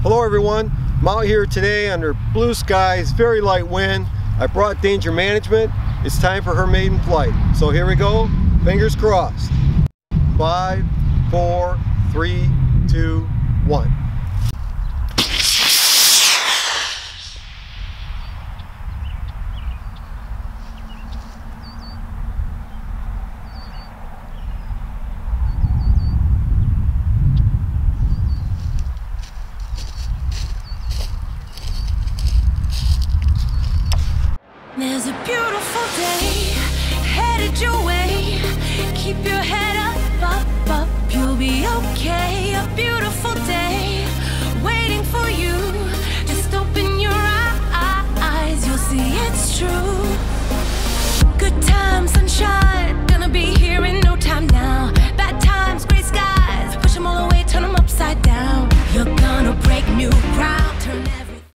Hello everyone, I'm out here today under blue skies, very light wind. I brought Danger Management. It's time for her maiden flight. So here we go, fingers crossed. 5, 4, 3, 2, 1. There's a beautiful day headed your way. Keep your head up, you'll be okay. A beautiful day waiting for you. Just open your eyes, you'll see it's true. Good times, sunshine, gonna be here in no time now. Bad times, gray skies, push them all away, turn them upside down. You're gonna break new ground, turn every